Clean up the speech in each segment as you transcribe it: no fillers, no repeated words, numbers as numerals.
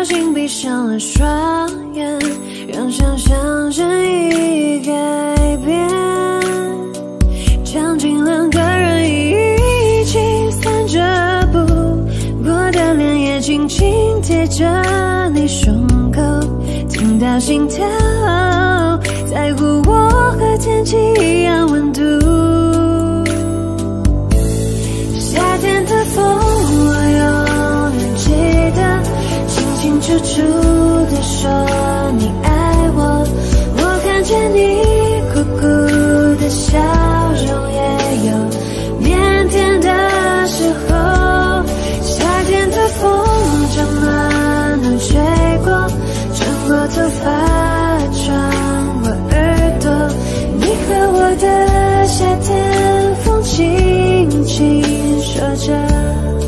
心闭上了双眼，让想象真意改变，将近2个人一起散着步过的脸，也紧紧贴着你胸口，听到心跳，在乎我和天气一样温度。夏天的风，我永远记得，清清楚楚地说你爱我。我看见你酷酷的笑容，也有腼腆的时候。夏天的风正暖暖吹过，穿过头发，穿过耳朵。你和我的夏天风，轻轻说着。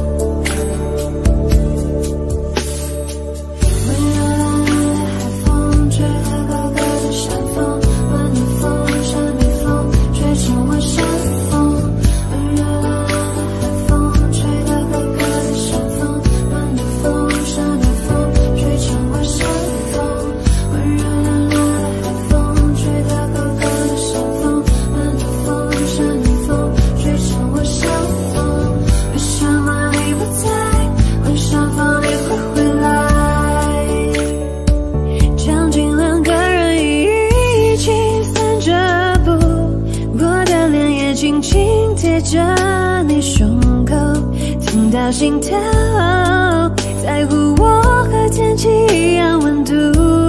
紧紧贴着你胸口，听到心跳，在乎我和天气一样温度。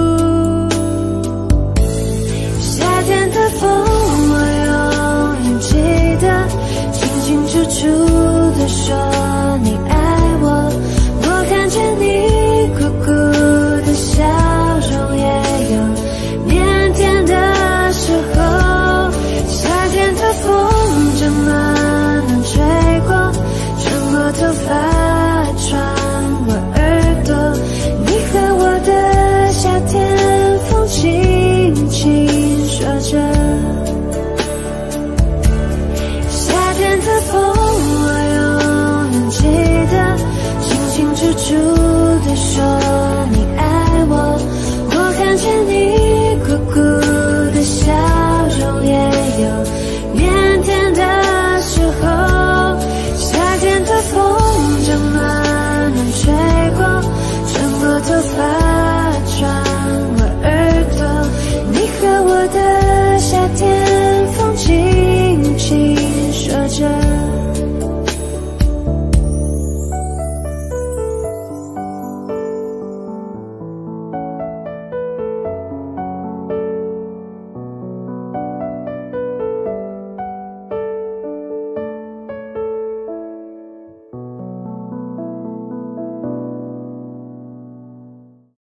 夏天的风，我永远记得，清清楚楚地说你爱我。我看见你酷酷的笑容，也有腼腆的时候。夏天的风正暖暖吹过，穿过头发，穿过耳朵。你和我的夏天风，轻轻说着。夏天的风，我永远记得，清清楚楚地说。